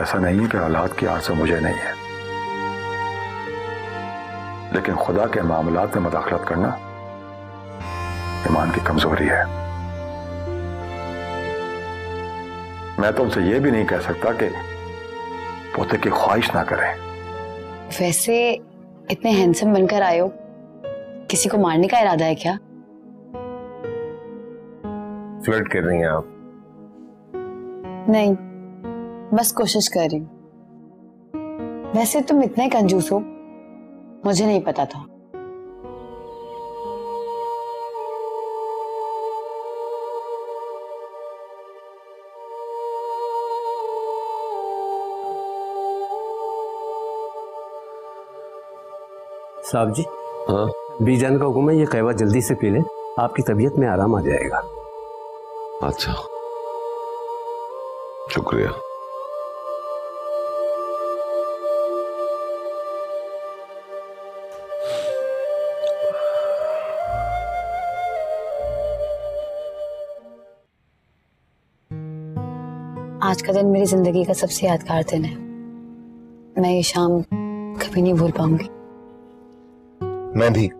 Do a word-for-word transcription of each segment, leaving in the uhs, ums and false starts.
ऐसा नहीं है कि औलाद की आरज़ू मुझे नहीं है, लेकिन खुदा के मामलात में मदाखलत करना ईमान की कमजोरी है। मैं तो उनसे यह भी नहीं कह सकता कि पोते की ख्वाहिश ना करें। वैसे इतने हैंडसम बनकर आए हो, किसी को मारने का इरादा है क्या? फ्लर्ट कर रही हैं आप? नहीं, बस कोशिश कर रही हूँ। वैसे तुम इतने कंजूस हो, मुझे नहीं पता था। साहब जी, हाँ? बीजान का हुक्म है ये कहवा जल्दी से पी लें, आपकी तबीयत में आराम आ जाएगा। अच्छा, शुक्रिया। आज का दिन मेरी जिंदगी का सबसे यादगार दिन है। मैं ये शाम कभी नहीं भूल पाऊंगी। मैं भी।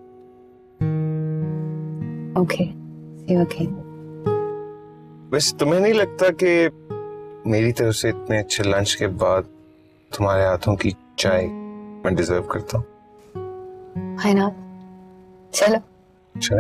Okay, see you again. वैसे तुम्हें नहीं लगता कि मेरी तरफ से इतने अच्छे लंच के बाद तुम्हारे हाथों की चाय मैं डिजर्व करता हूँ? है ना? चलो। चाय?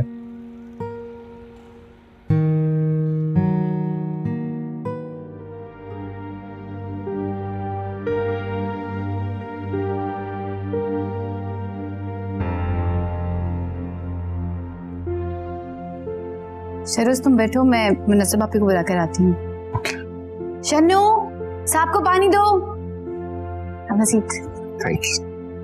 शरोज तुम बैठो, मैं मुनस्सब आपी को बुला कर आती हूँ। ओके। शन्नू, सांप को पानी दो। Have a seat. Thanks.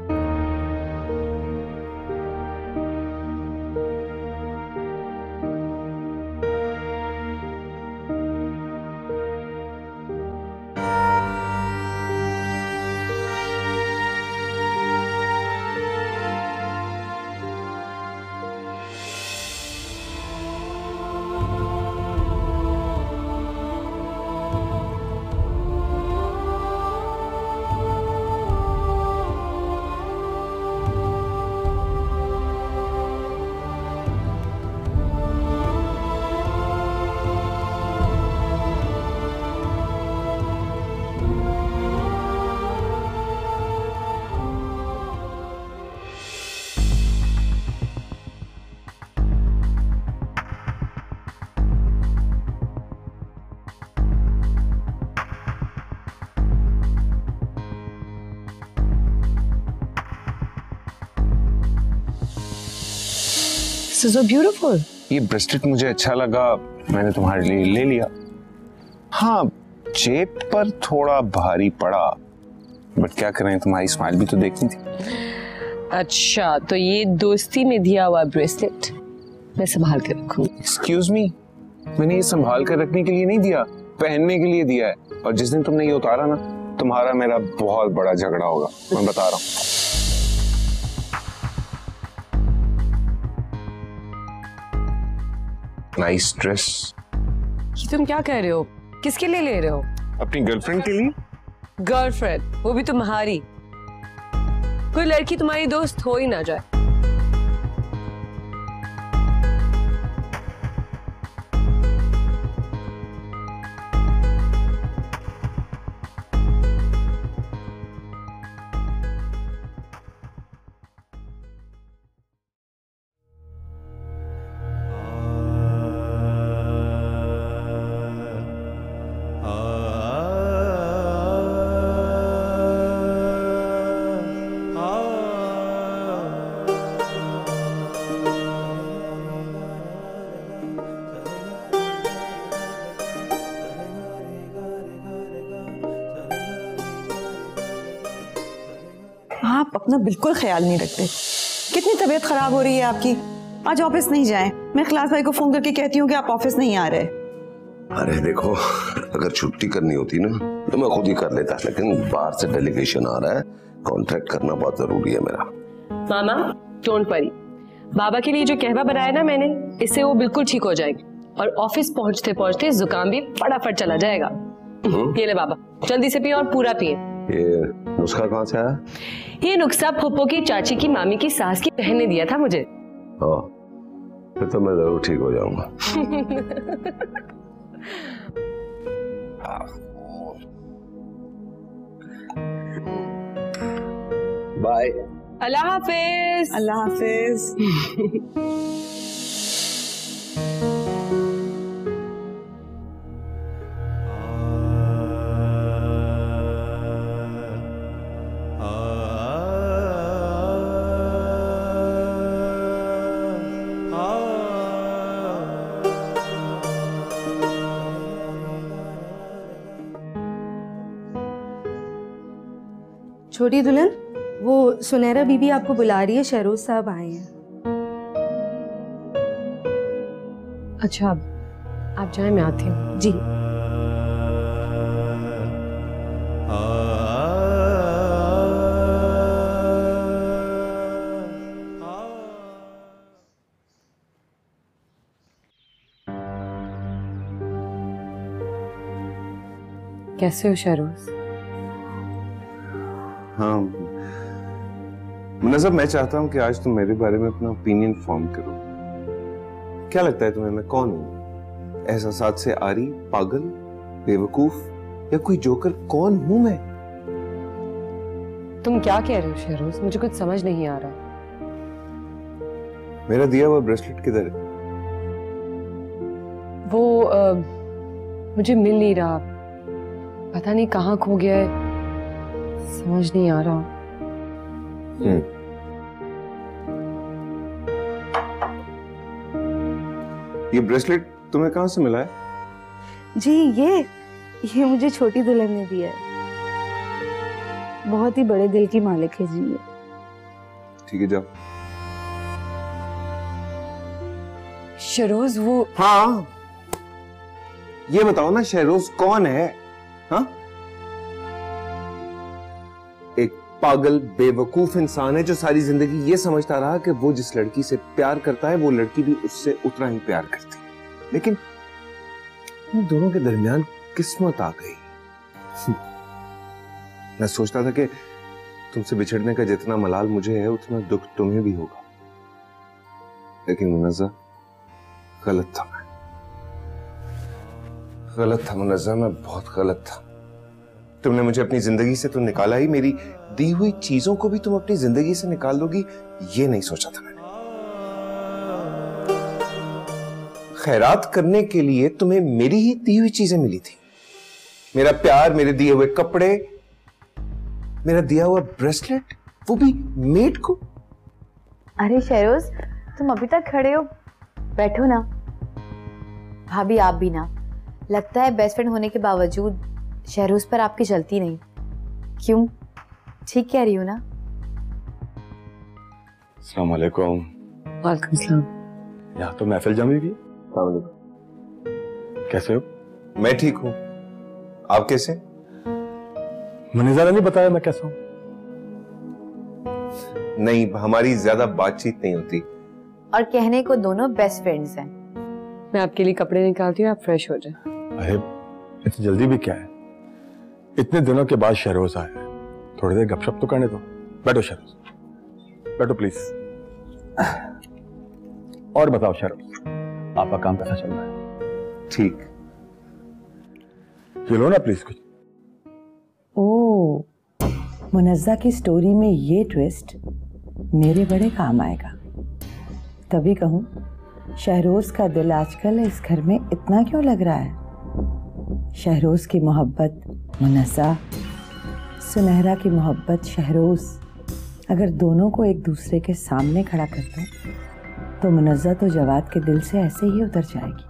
So beautiful. ये ब्रेसलेट मुझे अच्छा लगा, मैंने तुम्हारे लिए ले लिया। हाँ, जेब पर थोड़ा भारी पड़ा, बट क्या करें, तुम्हारी स्माइल भी तो देखनी थी। अच्छा, तो ये दोस्ती में दिया हुआ ब्रेसलेट मैं संभाल कर रखूं। एक्सक्यूज मी, मैंने ये संभाल कर रखने के लिए नहीं दिया, पहनने के लिए दिया है। और जिस दिन तुमने ये उतारा ना, तुम्हारा मेरा बहुत बड़ा झगड़ा होगा, मैं बता रहा हूँ। Nice dress. ये तुम क्या कह रहे हो? किसके लिए ले रहे हो? अपनी गर्लफ्रेंड के लिए। गर्लफ्रेंड? वो भी तुम्हारी? कोई लड़की तुम्हारी दोस्त हो ही ना जाए। आप अपना बिल्कुल ख्याल नहीं रखते। कितनी तबीयत खराब हो रही है आपकी। आज ऑफिस नहीं जाएं। मैं खलास भाई को फोन करके कहती हूँ कि आप ऑफिस नहीं आ रहे। अरे देखो, अगर छुट्टी करनी होती ना तो मैं खुद ही कर लेता, लेकिन बाहर से डेलीगेशन आ रहा है, कॉन्ट्रैक्ट करना बहुत जरूरी है मेरा। मामा, डोंट वरी, बाबा के लिए जो कहवा बनाया ना मैंने, इससे वो बिल्कुल ठीक हो जाएगी और ऑफिस पहुंचते पहुंचते जुकाम भी फटाफट चला जाएगा। ये ले बाबा, जल्दी से पिए और पूरा पिए। ये नुस्खा कहाँ से आया? ये नुस्खा फुप्पो की चाची की मामी की सास की बहन ने दिया था मुझे। हाँ, फिर तो मैं जरूर ठीक हो जाऊंगा। बाय। अल्लाह हाफिज। अल्लाह हाफिज। छोटी दुल्हन, वो सुनहरा बीबी आपको बुला रही है, शहरोज साहब आए हैं। अच्छा, आप जाए, मैं आती हूँ। जी। कैसे हो शहरोज? हाँ मुनज़्ज़ब, मैं चाहता हूं कि आज तुम मेरे बारे में अपना ओपिनियन फॉर्म करो। क्या लगता है तुम्हें मैं कौन हूं? एहसासात से आरी, पागल, बेवकूफ या कोई जोकर? कौन हूं मैं? तुम क्या कह रहे हो शहरोज? मुझे कुछ समझ नहीं आ रहा। मेरा दिया हुआ ब्रेसलेट किधर है? वो आ, मुझे मिल नहीं रहा, पता नहीं कहाँ खो गया है, समझ नहीं आ रहा। हम्म। ये ब्रेसलेट तुम्हें कहाँ से मिला है? जी ये ये मुझे छोटी दुल्हन ने दिया है। बहुत ही बड़े दिल की मालिक है जी ये। ठीक है, जाओ। शहरोज वो हाँ, ये बताओ ना, शहरोज कौन है? हाँ, एक पागल बेवकूफ इंसान है जो सारी जिंदगी ये समझता रहा कि वो जिस लड़की से प्यार करता है वो लड़की भी उससे उतना ही प्यार करती है, लेकिन उन दोनों के दरमियान किस्मत आ गई। मैं सोचता था कि तुमसे बिछड़ने का जितना मलाल मुझे है उतना दुख तुम्हें भी होगा, लेकिन मुनज़्ज़ा, गलत था। मैं गलत था मुनज़्ज़ा, मैं बहुत गलत था। तुमने मुझे अपनी जिंदगी से तो निकाला ही, मेरी दी हुई चीजों को भी तुम अपनी जिंदगी से निकाल दोगी, ये नहीं सोचा था मैंने। खैरात करने के लिए तुम्हें मेरी ही दी हुई चीजें मिली थी, मेरा प्यार, मेरे दिए हुए कपड़े, मेरा दिया हुआ ब्रेसलेट, वो भी मेड को। अरे शहरोज, तुम अभी तक खड़े हो, बैठो ना। भाभी आप भी ना, लगता है बेस्ट फ्रेंड होने के बावजूद शहरोज पर आपकी चलती नहीं। क्यों, ठीक कह रही हो ना? अस्सलाम वालेकुम। वालेकुम सलाम। यहाँ तो महफिल जमी हुई है। कैसे हो? मैं ठीक हूं, आप कैसे? मुनज़्ज़ा ने नहीं बताया मैं कैसा हूं। नहीं, हमारी ज्यादा बातचीत नहीं होती। और कहने को दोनों बेस्ट फ्रेंड्स हैं। मैं आपके लिए कपड़े निकालती हूँ, आप फ्रेश हो जाए। अरे इतनी जल्दी भी क्या है, इतने दिनों के बाद शहरोज आए हैं, थोड़ी देर गपशप तो करने दो। बैठो शहरोज, बैठो प्लीज। और बताओ शहरोज, आपका काम कैसा चल रहा है? ठीक। ये लो ना प्लीज कुछ। ओ, मुनज़्ज़ा की स्टोरी में ये ट्विस्ट मेरे बड़े काम आएगा। तभी कहूँ, शहरोज का दिल आजकल इस घर में इतना क्यों लग रहा है? शहरोज की मोहब्बत मुनज़्ज़ा, सुनहरा की मोहब्बत शहरोज, अगर दोनों को एक दूसरे के सामने खड़ा कर दो तो मुनज़्ज़ा तो जवाद के दिल से ऐसे ही उतर जाएगी।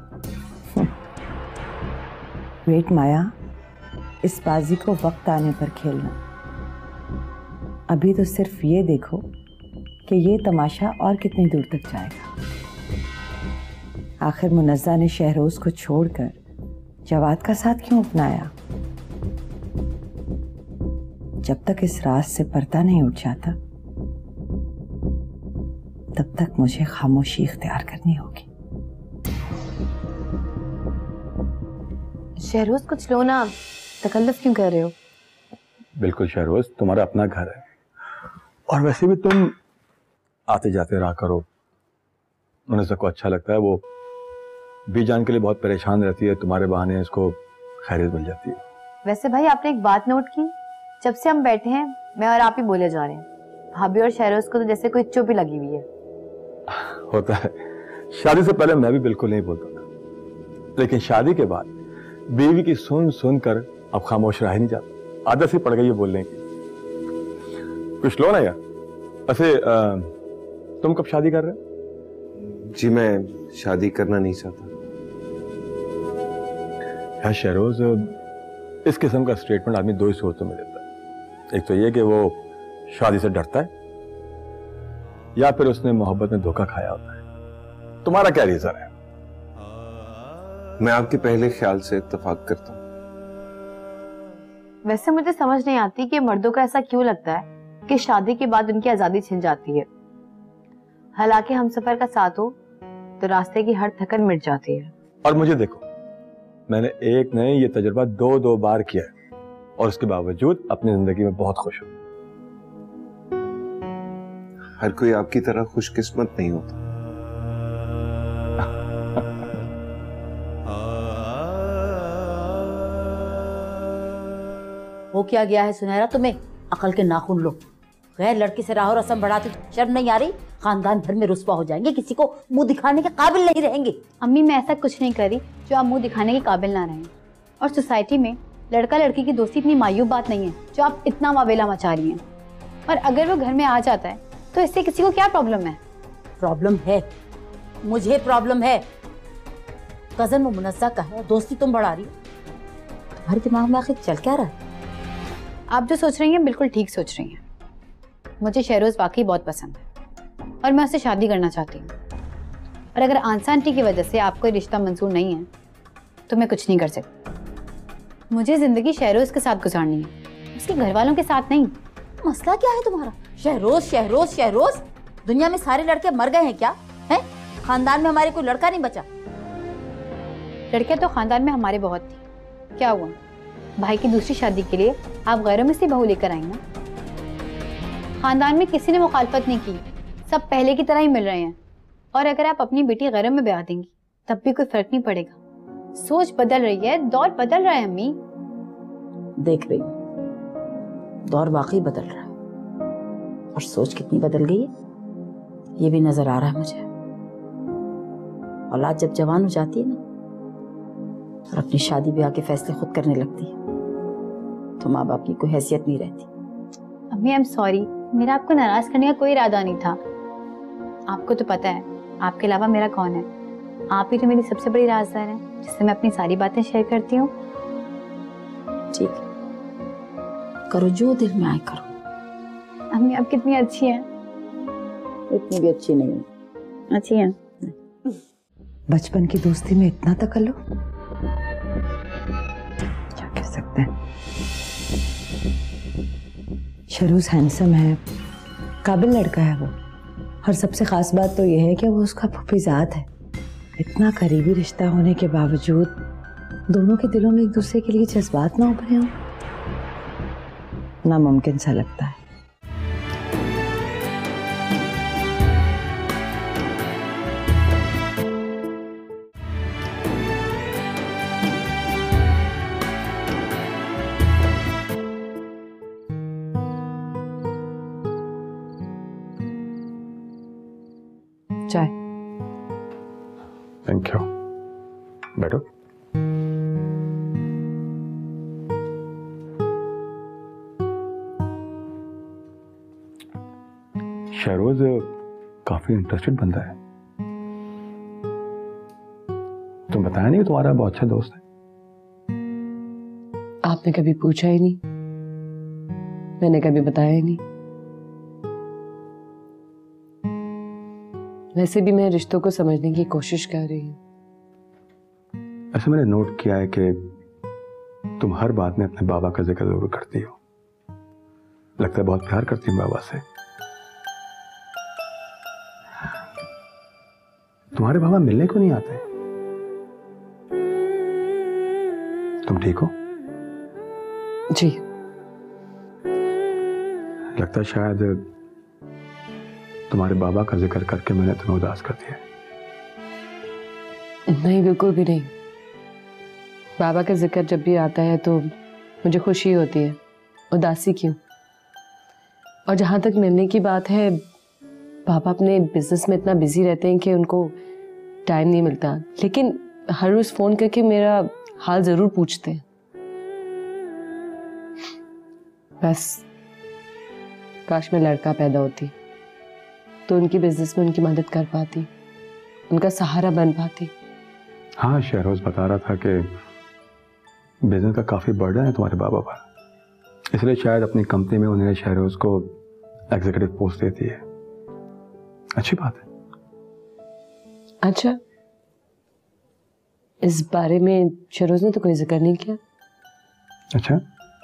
वेट माया, इस बाजी को वक्त आने पर खेलना। अभी तो सिर्फ ये देखो कि ये तमाशा और कितनी दूर तक जाएगा। आखिर मुनज़्ज़ा ने शहरोज को छोड़कर जवाद का साथ क्यों अपनाया? जब तक इस राज से पर्दा नहीं उठ जाता तब तक मुझे खामोशी इख्तियार करनी होगी। शहरोज कुछ लो ना, तकल्लुफ क्यों कर रहे हो? बिल्कुल शहरोज, तुम्हारा अपना घर है और वैसे भी तुम आते जाते रहा करो। मुनज़्ज़ा को अच्छा लगता है, वो बीजान के लिए बहुत परेशान रहती है, तुम्हारे बहाने इसको खैरियत मिल जाती है। वैसे भाई आपने एक बात नोट की, जब से हम बैठे हैं मैं और आप ही बोले जा रहे हैं। भाभी और शहरोज को तो जैसे कोई चुप ही लगी हुई है। होता है, शादी से पहले मैं भी बिल्कुल नहीं बोलता था, लेकिन शादी के बाद बीवी की सुन सुन कर अब खामोश रह ही नहीं जाता, आदत सी पड़ गई है बोलने की। कुछ लो ना यार। वैसे तुम कब शादी कर रहे हो? जी मैं शादी करना नहीं चाहता। यार शहरोज, इस किस्म का स्टेटमेंट आदमी दो ही सूरतों में देता है। एक तो ये कि वो शादी से डरता है या फिर उसने मोहब्बत में धोखा खाया होता है। तुम्हारा क्या रीजन है? मैं आपके पहले ख्याल से इत्तेफाक करता हूँ। वैसे मुझे समझ नहीं आती कि मर्दों को ऐसा क्यों लगता है कि शादी के बाद उनकी आजादी छिन जाती है। हालांकि हम सफर का साथ हो तो रास्ते की हर थकन मिट जाती है। और मुझे देखो, मैंने एक नहीं ये तजुर्बा दो दो बार किया है और उसके बावजूद अपनी जिंदगी में बहुत खुश हूं। हर कोई आपकी तरह खुशकिस्मत नहीं होता। हो क्या गया है सुनहरा तुम्हें? अकल के नाखून लो। गैर लड़की से राहो रस्म बढ़ाती, शर्म नहीं आ रही? खानदान भर में रुस्वा हो जाएंगे, किसी को मुंह दिखाने के काबिल नहीं रहेंगे। अम्मी मैं ऐसा कुछ नहीं करी जो आप मुंह दिखाने के काबिल ना रहें। और सोसाइटी में लड़का लड़की की दोस्ती इतनी मायूब बात नहीं है जो आप इतना वावेला मचा रही हैं। और अगर वो घर में आ जाता है तो इससे किसी को क्या प्रॉब्लम है? प्रॉब्लम है, मुझे प्रॉब्लम है। कजन वो मुनस्सा का है, दोस्ती तुम बढ़ा रही हो। तुम्हारे दिमाग में आखिर चल क्या रहा है? आप जो सोच रही हैं बिल्कुल ठीक सोच रही हैं। मुझे शहरोज वाकई बहुत पसंद है और मैं उससे शादी करना चाहती हूँ। और अगर आंसा आंटी की वजह से आपको रिश्ता मंजूर नहीं है तो मैं कुछ नहीं कर सकती। मुझे जिंदगी शहरोज के साथ गुजारनी है, उसके घर वालों के साथ नहीं। मसला क्या है तुम्हारा? शहरोज शहरोज शहरोज, दुनिया में सारे लड़के मर गए हैं क्या? हैं? खानदान में हमारे कोई लड़का नहीं बचा? लड़के तो खानदान में हमारे बहुत थी, क्या हुआ? भाई की दूसरी शादी के लिए आप गैरों में से बहू लेकर आई ना। खानदान में किसी ने मुखालफत नहीं की, सब पहले की तरह ही मिल रहे हैं। और अगर आप अपनी बेटी गैरों में ब्याह देंगी तब भी कोई फर्क नहीं पड़ेगा। सोच बदल रही है, दौर बदल रहा है अम्मी। देख रही हूँ, दौर वाकई बदल रहा है और सोच कितनी बदल गई है ये भी नजर आ रहा है मुझे। औलाद जब जवान हो जाती है ना और अपनी शादी ब्याह के फैसले खुद करने लगती है तो माँ बाप की कोई हैसियत नहीं रहती। अम्मी आई एम सॉरी, मेरा आपको नाराज करने का कोई इरादा नहीं था। आपको तो पता है आपके अलावा मेरा कौन है। आप ही तो मेरी सबसे बड़ी राज़दार हैं जिससे मैं अपनी सारी बातें शेयर करती हूँ। ठीक है, करो जो दिल में आए करो। अम्मी आप कितनी अच्छी हैं। इतनी भी अच्छी नहीं है। अच्छी हैं। बचपन की दोस्ती में इतना तकल्लुफ, क्या कह सकते हैं। शहरोज हैंडसम है, काबिल लड़का है वो। और सबसे खास बात तो यह है कि वो उसका फूफीजाद है। इतना करीबी रिश्ता होने के बावजूद दोनों के दिलों में एक दूसरे के लिए जज्बात ना उभरे हों, नामुमकिन सा लगता है। चाय। Thank you. बैठो। शहरोज काफी इंटरेस्टेड बंदा है। तुम बताया नहीं तुम्हारा बहुत अच्छा दोस्त है। आपने कभी पूछा ही नहीं, मैंने कभी बताया ही नहीं। वैसे भी मैं रिश्तों को समझने की कोशिश कर रही हूँ। ऐसे मैंने नोट किया है कि तुम हर बात में अपने बाबा का जिक्र जरूर करती हो। लगता है बहुत प्यार करती हो बाबा से। तुम्हारे बाबा मिलने क्यों नहीं आते? तुम ठीक हो? जी। लगता है शायद तुम्हारे बाबा का जिक्र करके मैंने तुम्हें उदास कर दिया। नहीं, बिल्कुल भी नहीं। बाबा का जिक्र जब भी आता है तो मुझे खुशी होती है, उदासी क्यों। और जहाँ तक मिलने की बात है, पापा अपने बिजनेस में इतना बिजी रहते हैं कि उनको टाइम नहीं मिलता, लेकिन हर रोज फोन करके मेरा हाल जरूर पूछते हैं। बस काश मैं लड़का पैदा होती तो उनकी बिजनेस में उनकी मदद कर पाती, उनका सहारा बन पाती। हाँ, शहरोज बता रहा था कि बिजनेस का काफी बर्डन है तुम्हारे बाबा पर, इसलिए शायद अपनी कंपनी में उन्होंने शहरोज को एग्जीक्यूटिव पोस्ट देती है। अच्छी बात है। अच्छा, इस बारे में शहरोज ने तो कोई जिक्र नहीं किया। अच्छा,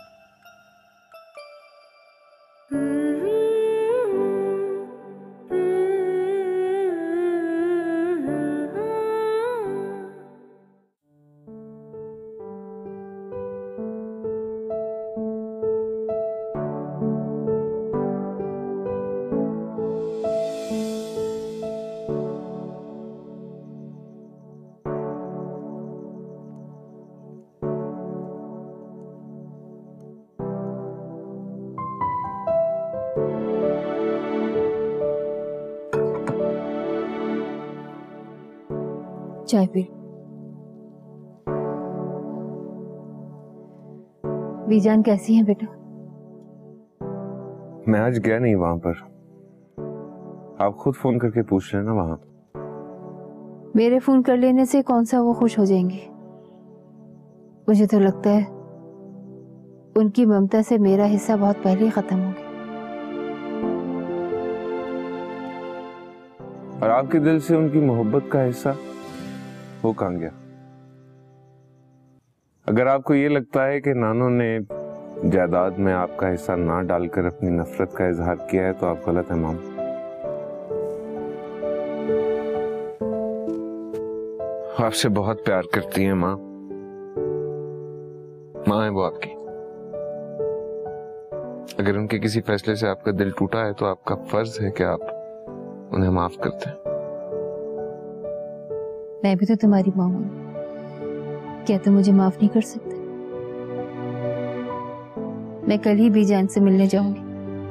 चाय पी। बीजान कैसी है बेटा? मैं आज गया नहीं वहां पर, आप खुद फोन करके पूछ लेना वहां। मेरे फोन कर लेने से कौन सा वो खुश हो जाएंगी? मुझे तो लगता है उनकी ममता से मेरा हिस्सा बहुत पहले ही खत्म हो गया। और आपके दिल से उनकी मोहब्बत का हिस्सा वो कहाँ गया? अगर आपको ये लगता है कि नानो ने जायदाद में आपका हिस्सा ना डालकर अपनी नफरत का इजहार किया है तो आप गलत है माम। आपसे बहुत प्यार करती हैं माँ, माँ है वो आपकी। अगर उनके किसी फैसले से आपका दिल टूटा है तो आपका फर्ज है कि आप उन्हें माफ करते हैं। मैं भी तो तुम्हारी माँ हूँ, क्या तुम मुझे माफ नहीं कर सकते? मैं कल ही बीजान से मिलने जाऊंगी,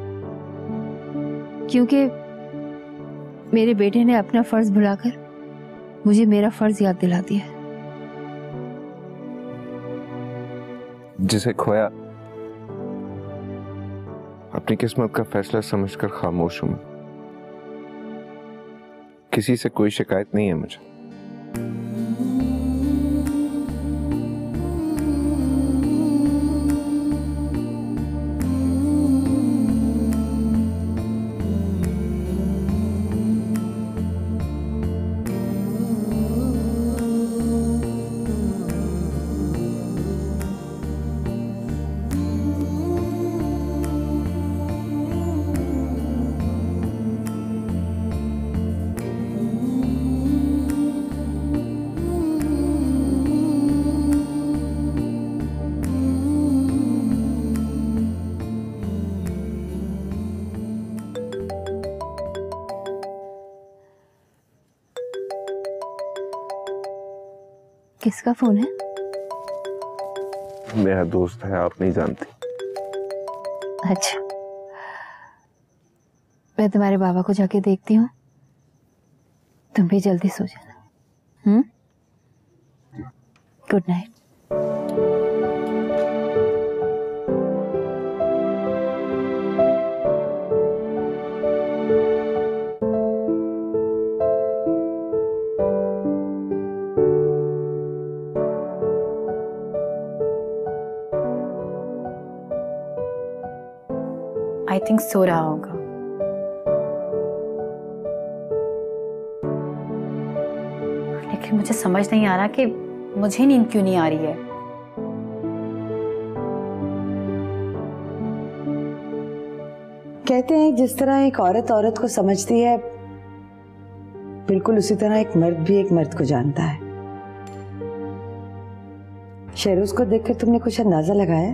क्योंकि मेरे बेटे ने अपना फर्ज भुलाकर मुझे मेरा फर्ज याद दिला दिया है। जिसे खोया अपनी किस्मत का फैसला समझकर खामोश हूं। किसी से कोई शिकायत नहीं है मुझे। किसका फोन है? मेरा दोस्त है, आप नहीं जानती। अच्छा, मैं तुम्हारे बाबा को जाके देखती हूँ, तुम भी जल्दी सो जाना। Hmm, good night. I think सो रहा होगा। लेकिन मुझे समझ नहीं आ रहा कि मुझे नींद क्यों नहीं आ रही है। कहते हैं जिस तरह एक औरत औरत को समझती है, बिल्कुल उसी तरह एक मर्द भी एक मर्द को जानता है। शहरोज को देखकर तुमने कुछ अंदाजा लगाया?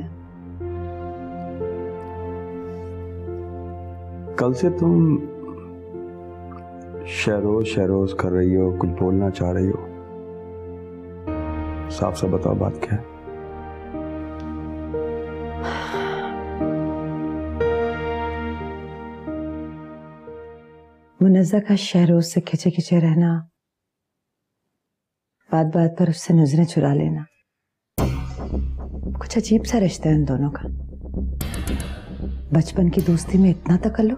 कल से तुम शहरोज शहरोज कर रही हो, कुछ बोलना चाह रही हो। साफ साफ बताओ बात क्या है। मुनज़्ज़ा का शहरोज से खिंचे खिंचे रहना, बात बात पर उससे नजरें चुरा लेना, कुछ अजीब सा रिश्ता है उन दोनों का। बचपन की दोस्ती में इतना तकल्लुफ,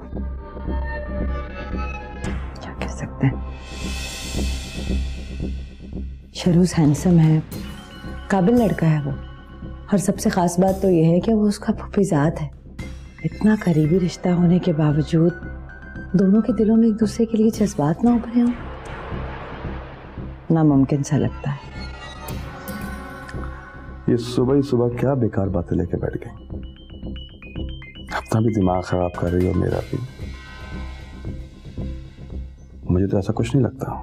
क्या कह सकते हैं। शहरोज हैंडसम है, काबिल लड़का है वो, और सबसे खास बात तो यह है कि वो उसका फूफीजाद है। इतना करीबी रिश्ता होने के बावजूद दोनों के दिलों में एक दूसरे के लिए जज्बात ना उभरे हों, नामुमकिन सा लगता है। ये सुबह ही सुबह क्या बेकार बातें लेके बैठ गई। अपना भी दिमाग खराब कर रही हो, मेरा भी। मुझे तो ऐसा कुछ नहीं लगता।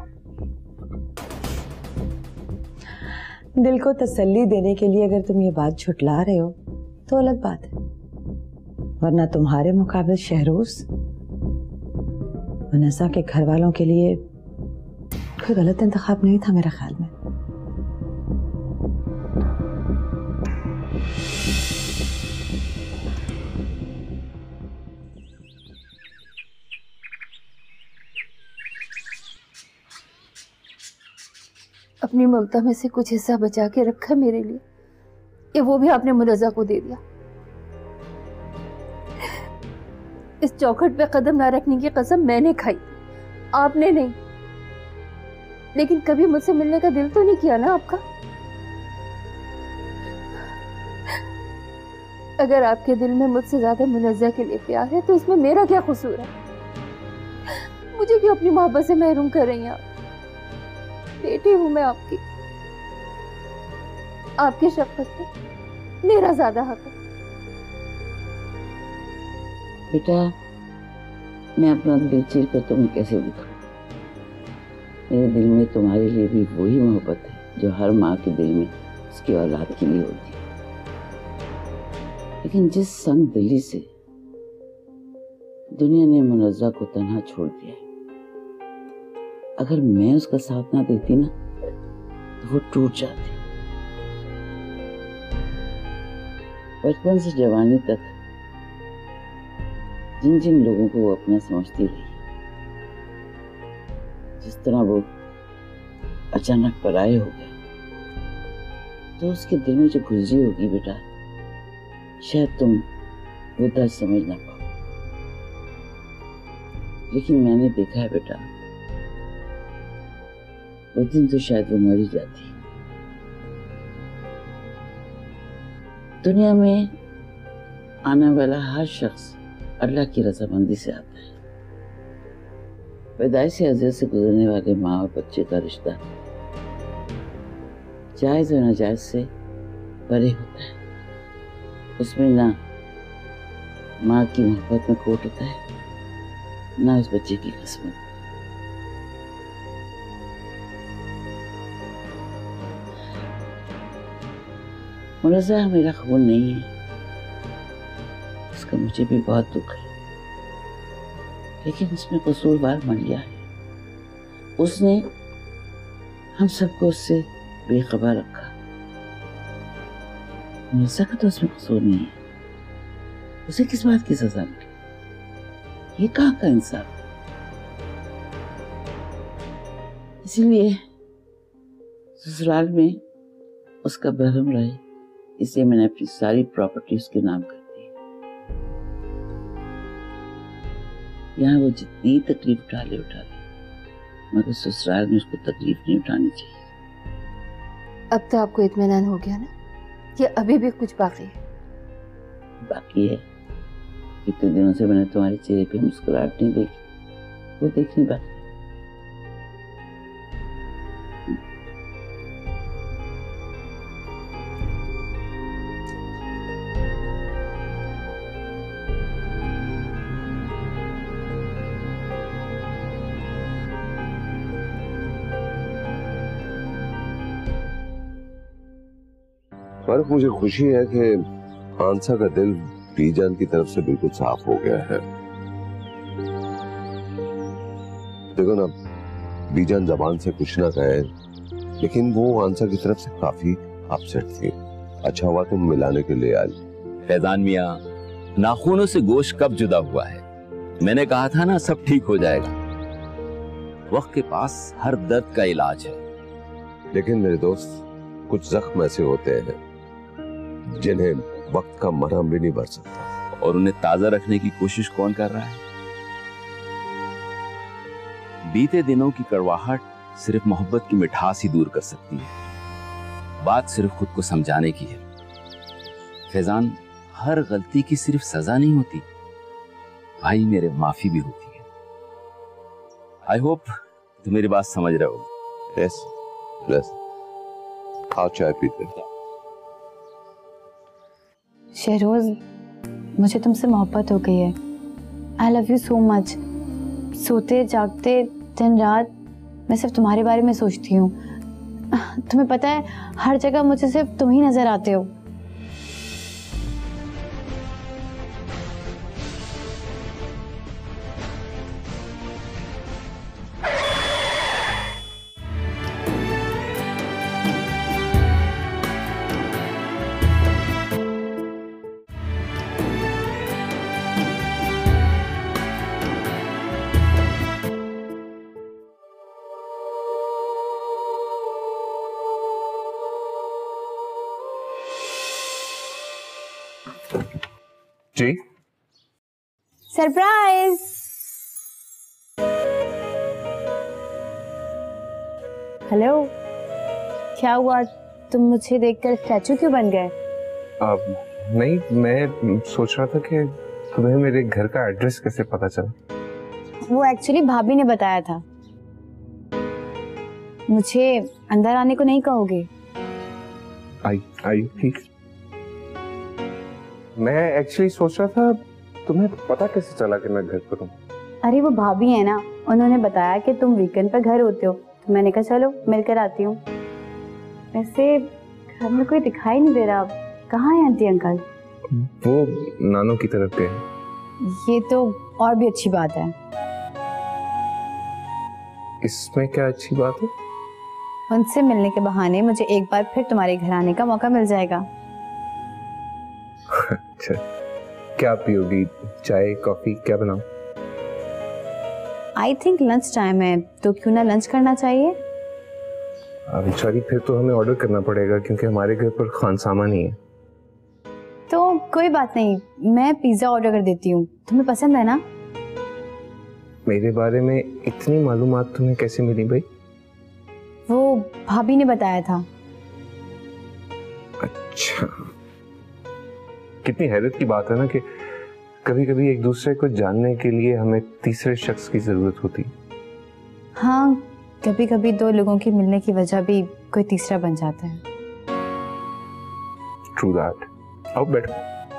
दिल को तसल्ली देने के लिए अगर तुम ये बात झुटला रहे हो तो अलग बात है, वरना तुम्हारे मुकाबले शहरोज मुनज़्ज़ा के घर वालों के लिए कोई गलत इंतखाब नहीं था मेरे ख्याल में। अपनी ममता में से कुछ हिस्सा बचा के रखा मेरे लिए, ये वो भी आपने मुनज़्ज़ा को दे दिया। इस चौखट पे कदम ना रखने की कसम मैंने खाई, आपने नहीं। लेकिन कभी मुझसे मिलने का दिल तो नहीं किया ना आपका? अगर आपके दिल में मुझसे ज्यादा मुनज़्ज़ा के लिए प्यार है तो इसमें मेरा क्या कसूर है? मुझे क्यों अपनी मोहब्बत से महरूम कर रही हैं आप? बेटी हूं मैं आपकी, आपकी शफ़क़त पे मेरा ज्यादा हक है। बेटा, मैं अपना दिल चीर कर तुम्हें कैसे दिखाऊं? मेरे दिल में तुम्हारे लिए भी वही मोहब्बत है जो हर माँ के दिल में उसकी औलाद के लिए होती है। लेकिन जिस संग दिली से दुनिया ने मुनज़्ज़ा को तन्हा छोड़ दिया है, अगर मैं उसका साथ ना देती ना तो वो टूट जाती। बचपन से जवानी तक जिन जिन लोगों को वो अपना समझती रही, जिस तरह वो अचानक पराये हो गए, तो उसके दिल में जो गुजरी होगी बेटा, शायद तुम वो दर्द समझ ना पाओ। लेकिन मैंने देखा है बेटा, उस दिन तो शायद वो मर ही जाती। दुनिया में आने वाला हर शख्स अल्लाह की रजामंदी से आता है। पैदाइश से अज़ल से गुजरने वाले माँ और बच्चे का रिश्ता जायज़ और नाजायज से परे होता है। उसमें ना माँ की मोहब्बत में खोट होता है, ना उस बच्चे की किस्मत। मुनज़्ज़ा मेरा खून नहीं है, उसका मुझे भी बहुत दुख है, लेकिन उसमें कसूरवार मलिया है। उसने हम सबको उससे बेखबर रखा। मुनज़्ज़ा का तो उसमें कसूर नहीं है, उसे किस बात की सजा मिली? ये कहाँ का इंसाफ? इसीलिए ससुराल में उसका बहरम रहे, इसलिए मैंने अपनी सारी प्रॉपर्टी उसके नाम कर दी। यहाँ वो जितनी तकलीफ उठा ले उठा ले, मगर ससुराल में उसको तकलीफ नहीं उठानी चाहिए। अब तो आपको इत्मीनान हो गया ना कि अभी भी कुछ बाकी है? बाकी है। कितने दिनों से मैंने तुम्हारे चेहरे पे मुस्कुराहट नहीं देखी, वो देखनी बाकी। पर मुझे खुशी है कि आंसा का दिल बीजान की तरफ से बिल्कुल साफ हो गया है। देखो ना, बीजान जबान से कुछ ना कहे, लेकिन वो आंसा की तरफ से काफी अपसेट थी। अच्छा हुआ तुम मिलाने के लिए आई। फैजान मियाँ, नाखूनों से गोश्त कब जुदा हुआ है? मैंने कहा था ना, सब ठीक हो जाएगा। वक्त के पास हर दर्द का इलाज है। लेकिन मेरे दोस्त, कुछ जख्म ऐसे होते हैं जिन्हें वक्त का मरहम भी नहीं भर सकता। और उन्हें ताजा रखने की कोशिश कौन कर रहा है? बीते दिनों की कड़वाहट सिर्फ मोहब्बत की मिठास ही दूर कर सकती है। बात सिर्फ खुद को समझाने की है। फैजान, हर गलती की सिर्फ सजा नहीं होती भाई, मेरे माफी भी होती है। आई होप तुम मेरी बात समझ रहे हो। यस यस, आओ चाय पीते। शहरोज, मुझे तुमसे मोहब्बत हो गई है। I love you so much. सोते जागते दिन रात मैं सिर्फ तुम्हारे बारे में सोचती हूँ। तुम्हें पता है, हर जगह मुझे सिर्फ तुम ही नजर आते हो। जी, सरप्राइज। हेलो, क्या हुआ? तुम मुझे देखकर स्टैचू क्यों बन गए? अब नहीं, मैं सोच रहा था कि तुम्हें मेरे घर का एड्रेस कैसे पता चला। वो एक्चुअली भाभी ने बताया था। मुझे अंदर आने को नहीं कहोगे? आई आई ठीक। मैं एक्चुअली सोच रहा था तुम्हें पता कैसे चला कि मैं घर पर हूँ। अरे वो भाभी है ना, उन्होंने बताया कि तुम वीकेंड पर घर होते हो, तो मैंने कहा चलो मिलकर आती हूँ। वैसे घर में कोई दिखाई नहीं दे रहा, कहाँ है आंटी अंकल? वो नानों की तरफ गए। ये तो और भी अच्छी बात है। इसमें क्या अच्छी बात है? उनसे मिलने के बहाने मुझे एक बार फिर तुम्हारे घर आने का मौका मिल जाएगा। अच्छा, क्या पियोगी? चाय, कॉफी, क्या बनाऊं? आई थिंक लंच टाइम है, तो क्यों ना लंच करना चाहिए? सॉरी, फिर तो हमें ऑर्डर करना पड़ेगा क्योंकि हमारे घर पर खानसामा नहीं है। तो कोई बात नहीं, मैं पिज्जा ऑर्डर कर देती हूँ। तुम्हें पसंद है ना? मेरे बारे में इतनी मालूमात तुम्हें कैसे मिली भाई? वो भाभी ने बताया था। अच्छा, कितनी हैरत की बात है ना कि कभी कभी एक दूसरे को जानने के लिए हमें तीसरे शख्स की जरूरत होती। हाँ, कभी कभी दो लोगों की मिलने की वजह भी कोई तीसरा बन जाता है। True that. आओ बैठो।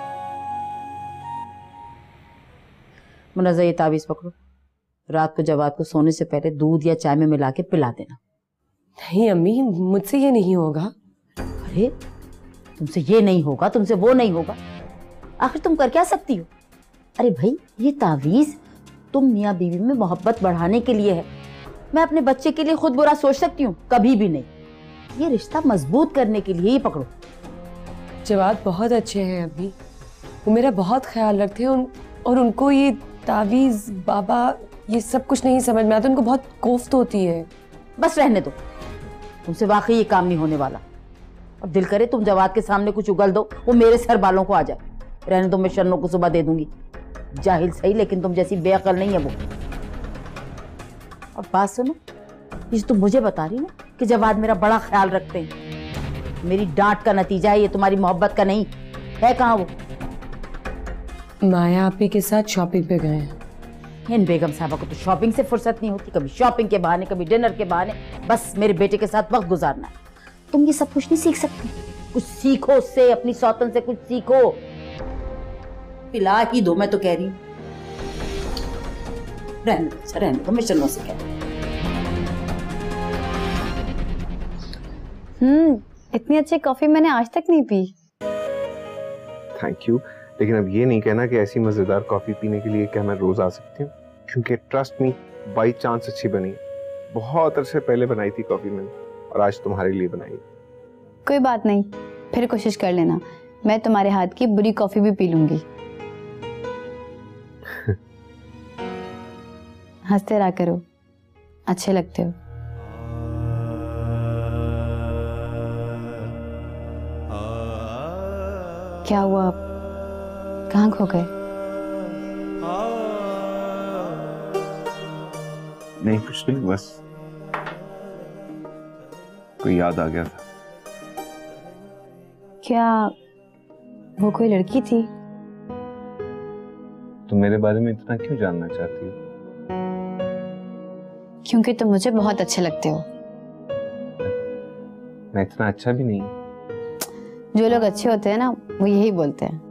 मुनज़्ज़ा, ये ताबीज पकड़ो। रात को जवाद को सोने से पहले दूध या चाय में मिला के पिला देना। नहीं अम्मी, मुझसे ये नहीं होगा। अरे तुमसे ये नहीं होगा, तुमसे वो नहीं होगा, आखिर तुम कर क्या सकती हो? अरे भाई, ये तावीज तुम मियाँ बीवी में मोहब्बत बढ़ाने के लिए है। मैं अपने बच्चे के लिए खुद बुरा सोच सकती हूँ? कभी भी नहीं। ये रिश्ता मजबूत करने के लिए ही पकड़ो। जवाद बहुत अच्छे हैं अम्मी, वो मेरा बहुत ख्याल रखते हैं उन, और उनको ये तावीज बाबा ये सब कुछ नहीं समझ में आता। उनको बहुत कोफ्त होती है। बस रहने दो, तुमसे वाकई ये काम नहीं होने वाला। और दिल करे तुम जवाद के सामने कुछ उगल दो, वो मेरे सर बालों को आ जाए। रहने दो, मैं शर्नों को सुबह दे दूंगी। जाहिल सही, लेकिन तुम जैसी बेअकल नहीं है वो। और बात सुनो, ये तुम मुझे बता रही ना कि जवाद मेरा बड़ा ख्याल रखते हैं, मेरी डांट का नतीजा है ये, तुम्हारी मोहब्बत का नहीं है। कहाँ वो? माया आपी के साथ शॉपिंग पे गए हैं। इन बेगम साहबा को तो शॉपिंग से फुर्सत नहीं होती, कभी शॉपिंग के बहाने, कभी डिनर के बहाने, बस मेरे बेटे के साथ वक्त गुजारना है। तुम ये सब कुछ नहीं सीख सकती, कुछ सीखो उससे, अपनी सौतन से कुछ सीखो। पिला ही दो, मैं तो कह रही हूँ। रहने दो, रहने दो, मैं चलने से कह रही हूँ। हम्म इतनी अच्छी कॉफी मैंने आज तक नहीं पी। थैंक यू, लेकिन अब ये नहीं कहना कि ऐसी मजेदार कॉफी पीने के लिए क्या मैं रोज आ सकती हूँ, क्योंकि ट्रस्ट मी बाई चांस अच्छी बनी है। बहुत अरसे पहले बनाई थी कॉफी मैंने और आज तुम्हारे लिए बनाई। कोई बात नहीं, फिर कोशिश कर लेना, मैं तुम्हारे हाथ की बुरी कॉफी भी पी लूंगी। हंसते रहा करो, अच्छे लगते हो। क्या हुआ, कहाँ खो गए? नहीं कुछ नहीं, बस कोई याद आ गया था। क्या वो कोई लड़की थी? तुम मेरे बारे में इतना क्यों जानना चाहती हो? क्योंकि तुम मुझे बहुत अच्छे लगते हो। मैं इतना अच्छा भी नहीं। जो लोग अच्छे होते हैं ना, वो यही बोलते हैं।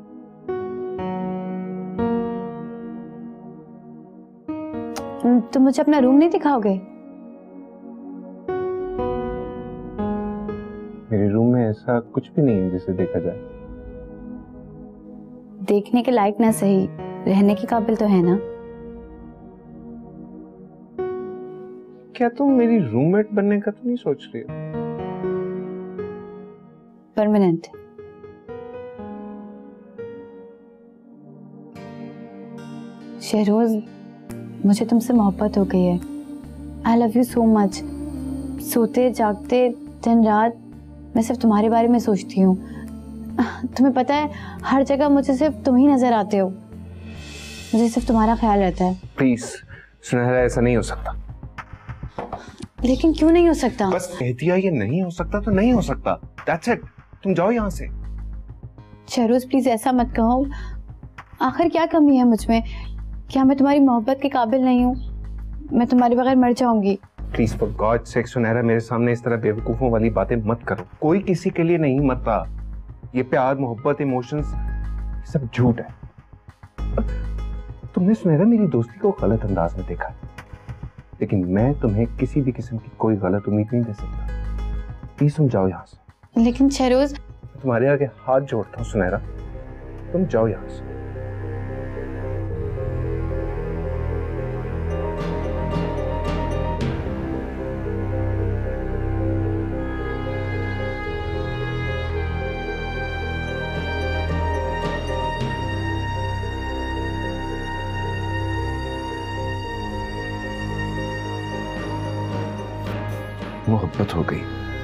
तुम मुझे अपना रूम नहीं दिखाओगे? मेरे रूम में ऐसा कुछ भी नहीं है जिसे देखा जाए। देखने के लायक ना सही, रहने के काबिल तो है ना। क्या तुम मेरी रूममेट बनने का तो नहीं सोच रही हो? परमानेंट। शहरोज, मुझे तुमसे मोहब्बत हो गई है। I love you so much. सोते जागते दिन रात मैं सिर्फ तुम्हारे बारे में सोचती हूँ। तुम्हें पता है, हर जगह मुझे सिर्फ तुम ही नजर आते हो। मुझे सिर्फ तुम्हारा ख्याल रहता है। प्लीज सुनहरा, ऐसा नहीं हो सकता। लेकिन क्यों नहीं हो सकता? बस कह दिया ये नहीं हो सकता तो नहीं हो सकता। That's it. तुम जाओ यहाँ से। शहरोज प्लीज ऐसा मत कहो। आखिर क्या कमी है मुझ में? क्या मैं तुम्हारी मोहब्बत के काबिल नहीं हूँ? मैं तुम्हारे बगैर मर जाऊंगी। प्लीज फॉर गॉड सेक सुनहरा, मेरे सामने इस तरह बेवकूफों वाली बातें मत करो। कोई किसी के लिए नहीं मरता। ये प्यार, मोहब्बत, इमोशंस, ये सब झूठ है। तुमने सुनहरा मेरी दोस्ती को गलत अंदाज में देखा, लेकिन मैं तुम्हें किसी भी किस्म की कोई गलत उम्मीद नहीं दे सकता। प्लीज तुम जाओ यहाँ से। लेकिन शहरोज, तुम्हारे आगे हाथ जोड़ता हूँ सुनहरा, तुम जाओ यहाँ से। मोहब्बत हो गई।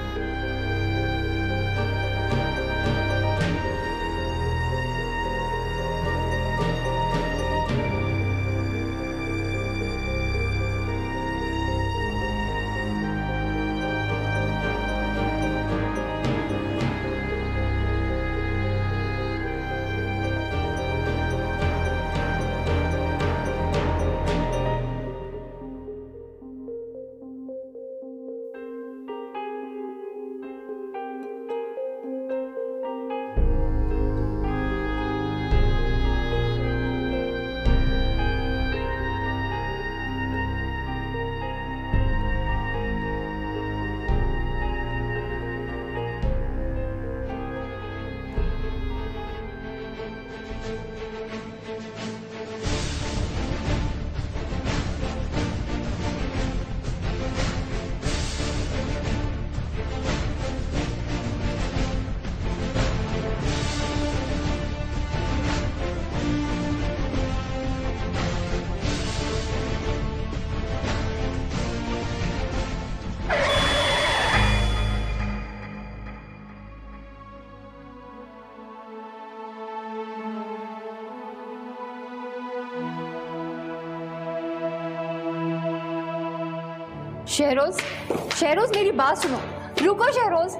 शहरोज, शहरोज मेरी बात सुनो। रुको शहरोज,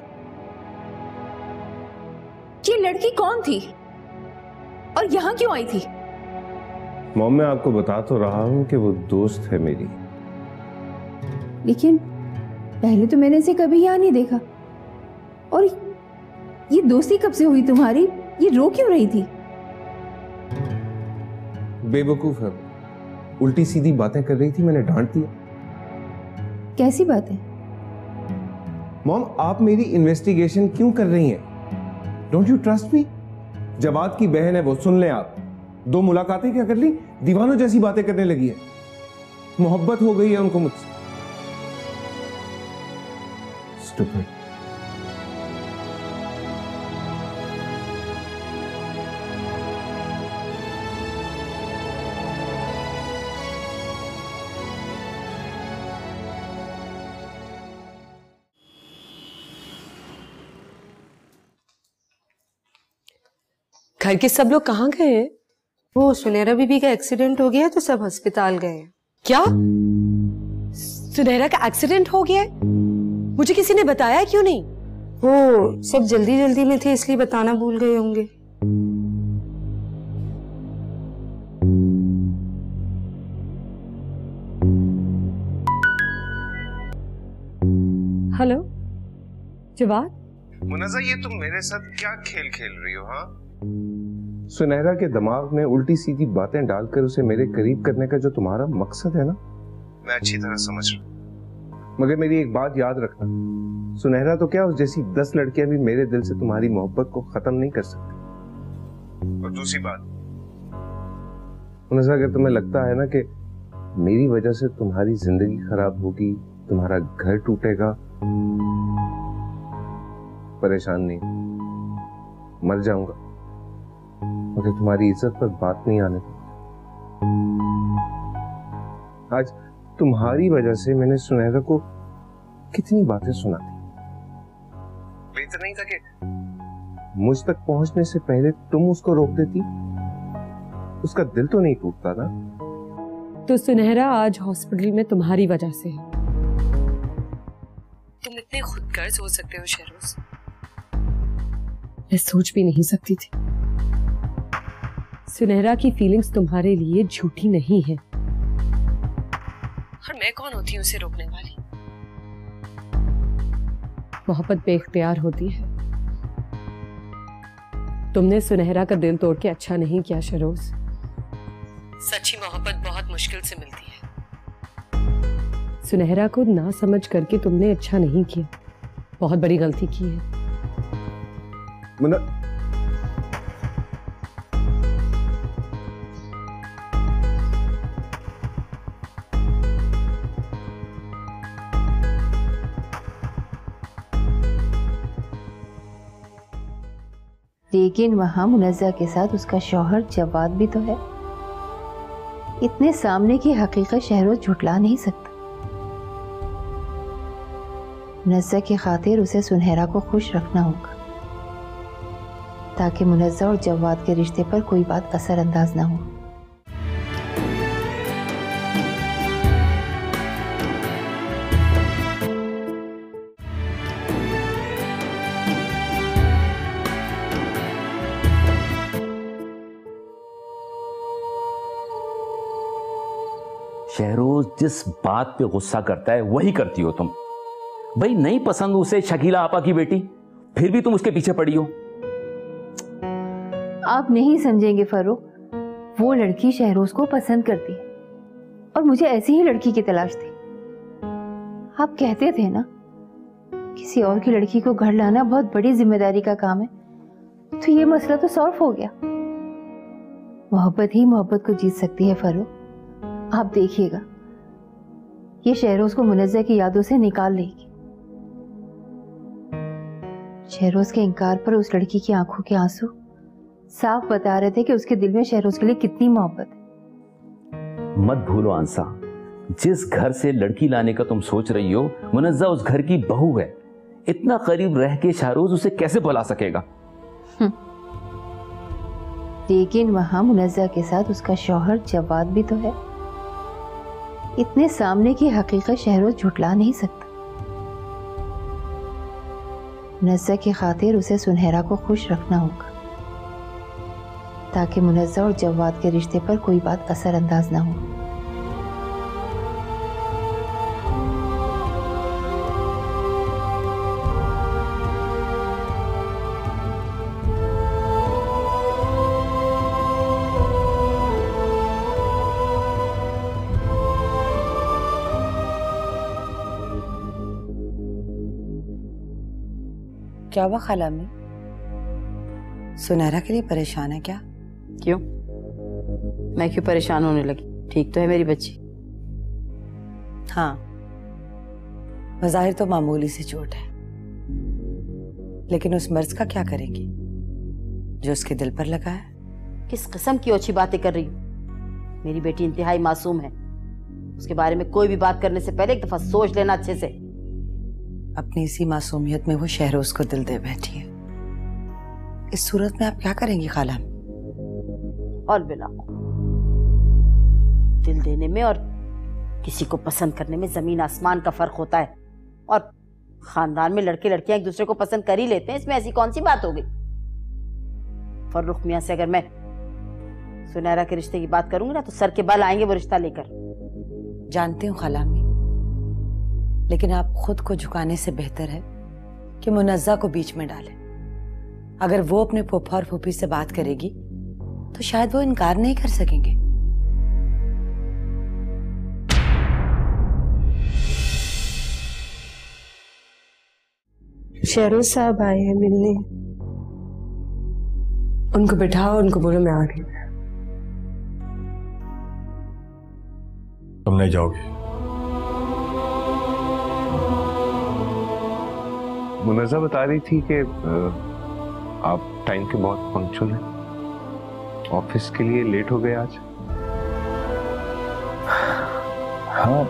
ये लड़की कौन थी और यहाँ क्यों आई थी? मॉम, मैं आपको बता तो रहा हूँ कि वो दोस्त है मेरी। लेकिन पहले तो मैंने इसे कभी यहाँ नहीं देखा। और ये दोस्ती कब से हुई तुम्हारी? ये रो क्यों रही थी? बेवकूफ है, उल्टी सीधी बातें कर रही थी, मैंने डांट दिया। कैसी बात है? मॉम, आप मेरी इन्वेस्टिगेशन क्यों कर रही हैं? Don't you trust me? Jawad की बहन है वो, सुन लें आप। दो मुलाकातें क्या कर ली, दीवानों जैसी बातें करने लगी है। मोहब्बत हो गई है उनको मुझसे। Stupid. घर के सब लोग कहाँ गए हैं? वो सुनहरा बीबी का एक्सीडेंट हो गया तो सब अस्पताल गए हैं। क्या? सुनहरा का एक्सीडेंट हो गया है? मुझे किसी ने बताया क्यों नहीं? वो सब जल्दी जल्दी में थे इसलिए बताना भूल गए होंगे। हेलो जवाद। मुनज़्ज़ा, ये तुम मेरे साथ क्या खेल खेल रही हो? हाँ, सुनहरा के दिमाग में उल्टी सीधी बातें डालकर उसे मेरे करीब करने का जो तुम्हारा मकसद है ना, मैं अच्छी तरह समझ रहा हूं। मगर मेरी एक बात याद रखना, सुनहरा तो क्या, उस जैसी दस लड़कियां भी मेरे दिल से तुम्हारी मोहब्बत को खत्म नहीं कर सकती। और दूसरी बात, मुनज़्ज़ा, अगर तुम्हें लगता है ना कि मेरी वजह से तुम्हारी जिंदगी खराब होगी, तुम्हारा घर टूटेगा, परेशान नहीं, मर जाऊंगा मगर तुम्हारी इज्जत पर बात नहीं आने दूंगा। आज तुम्हारी वजह से मैंने सुनहरा को कितनी बातें सुना दी। बेहतर नहीं था कि मुझ तक पहुंचने से पहले तुम उसको रोक देती? उसका दिल तो नहीं टूटता ना? तो सुनहरा आज हॉस्पिटल में तुम्हारी वजह से है। तुम इतने खुदगर्ज हो सकते हो शहरोज, मैं सोच भी नहीं सकती थी। सुनहरा की फीलिंग्स तुम्हारे लिए झूठी नहीं है, और मैं कौन होती हूँ उसे रोकने वाली? मोहब्बत बेइख्तियार होती है। तुमने सुनहरा का दिल तोड़ के अच्छा नहीं किया शहरोज। सच्ची मोहब्बत बहुत मुश्किल से मिलती है। सुनहरा को ना समझ करके तुमने अच्छा नहीं किया, बहुत बड़ी गलती की है। मुन्ना, लेकिन वहां मुनज़्ज़ा के साथ उसका शौहर जवाद भी तो है। इतने सामने की हकीकत शहरोज झुटला नहीं सकता। मुनज़्ज़ा की खातिर उसे सुनहरा को खुश रखना होगा, ताकि मुनज़्ज़ा और जवाद के रिश्ते पर कोई बात असरअंदाज ना हो। शहरोज जिस बात पे गुस्सा करता है वही करती हो तुम। भाई नहीं पसंद उसे शकीला आपा की बेटी, फिर भी तुम उसके पीछे पड़ी हो। आप नहीं समझेंगे फरूक, वो लड़की शहरोज को पसंद करती है और मुझे ऐसी ही लड़की की तलाश थी। आप कहते थे ना, किसी और की लड़की को घर लाना बहुत बड़ी जिम्मेदारी का काम है, तो ये मसला तो सॉल्व हो गया। मोहब्बत ही मोहब्बत को जीत सकती है फरूक। आप देखिएगा, ये शहरोज को मुनज़्ज़ा की यादों से निकाल लेगी। शहरोज के इनकार पर उस लड़की की आंखों के आंसू साफ बता रहे थे कि उसके दिल में शहरोज के लिए कितनी मोहब्बत है। मत भूलो आंसा, जिस घर से लड़की लाने का तुम सोच रही हो, मुनज़्ज़ा उस घर की बहू है। इतना करीब रह के शहरोज उसे कैसे भुला सकेगा? लेकिन वहां मुनज़्ज़ा के साथ उसका शौहर जवाद भी तो है। इतने सामने की हकीकत शहरोज झुटला नहीं सकता। मुनज़्ज़ा की खातिर उसे सुनहरा को खुश रखना होगा, ताकि मुनज़्ज़ा और जवाद के रिश्ते पर कोई बात असरअंदाज ना हो। क्या हुआ खाला में? सुनहरा के लिए परेशान है क्या? क्यों? मैं क्यों परेशान होने लगी? ठीक तो है मेरी बच्ची। हाँ, बज़ाहिर तो मामूली सी चोट है, लेकिन उस मर्ज का क्या करेंगी जो उसके दिल पर लगा है? किस किस्म की ओछी बातें कर रही हूँ? मेरी बेटी इंतहाई मासूम है, उसके बारे में कोई भी बात करने से पहले एक दफा सोच लेना अच्छे से। अपनी इसी मासूमियत में वो शहरोज को दिल दे बैठी है। इस सूरत में आप क्या करेंगी खाला? और बिना दिल देने में और किसी को पसंद करने में जमीन आसमान का फर्क होता है। और खानदान में लड़के लड़कियां एक दूसरे को पसंद कर ही लेते हैं, इसमें ऐसी कौन सी बात हो गई? फर्रुख मियां से अगर मैं सुनहरा के रिश्ते की बात करूंगी ना तो सर के बाल आएंगे वो रिश्ता लेकर। जानती हूँ खालामी, लेकिन आप खुद को झुकाने से बेहतर है कि मुनज्जा को बीच में डालें। अगर वो अपने फूफा और फूफी से बात करेगी तो शायद वो इनकार नहीं कर सकेंगे। शहरोज साहब आए हैं मिलने, उनको बिठाओ, उनको बोलो मैं आ रही हूँ। तुम नहीं जाओगे? मुनज़्ज़ा बता रही थी कि आप टाइम के बहुत पंक्चुअल हैं। ऑफिस के लिए लेट हो गए आज? हाँ,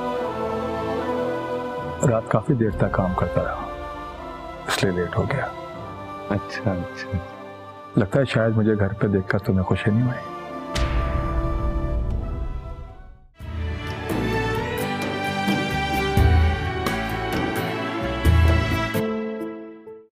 रात काफी देर तक काम करता रहा, इसलिए लेट हो गया। अच्छा अच्छा। लगता है शायद मुझे घर पे देखकर तुम्हें खुशी नहीं हुई।